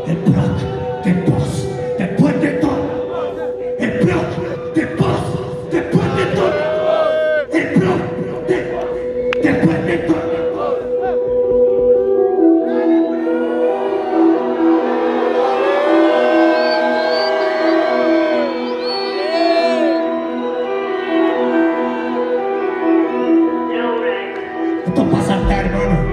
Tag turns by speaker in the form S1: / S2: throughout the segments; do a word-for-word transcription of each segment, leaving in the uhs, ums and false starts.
S1: el Proc, después, después de todo. El Proc, después, después de todo. El Proc, de- después de todo. Esto es para saltar, hermano.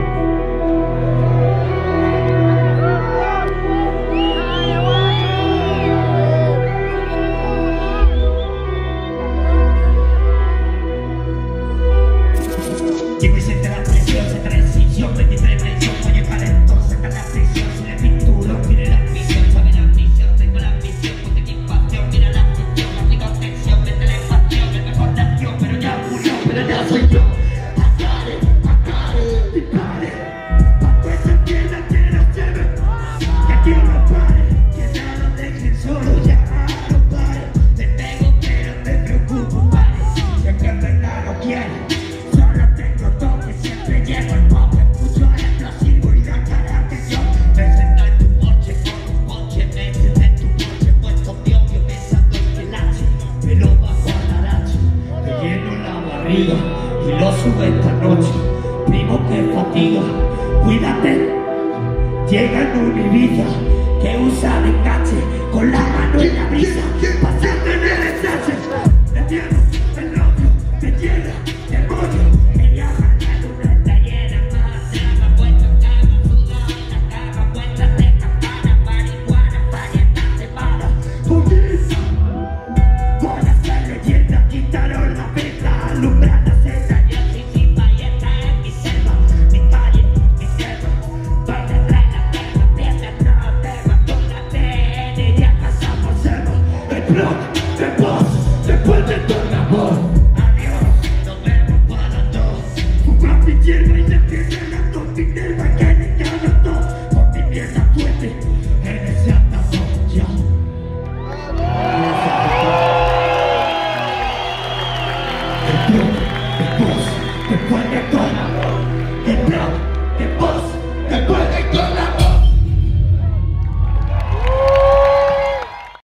S1: Llego y siente la presión, se transición, veintitrés presión, oye calentón, se está la prisión, si le pinturo, mire la misión, sabe la misión, tengo la misión, ponte equipación, mira la función, aplica obtención, vete la invasión, el mejor de acción, pero ya murió, pero ya soy yo. Acare, acare, dispare, pa' que se entienda que no se ve, que aquí no pare, que no lo dejen solo, ya no pare, te pego pero te preocupo, pare, si es que en verdad no quiere. Siempre llego el pop, escucho el explosivo y da cara atención. Me senté en tu porche con un coche, me senté en tu porche puesto de obvio, besando el pelache, pelo bajo al arache, me lleno la barriga y lo sube esta noche. Primo que fatiga, cuídate, llega en un Ibiza que usa de cache con la mano en la brisa, pasando en el ensache. Te tiene el novio, te llena de rollo. Después de todo el amor, adiós, nos vemos para todos. Un papi hierba y le tiene la continerva que le caga todo. Con mi mierda fuerte en ese atazón, ya. Después, después de todo.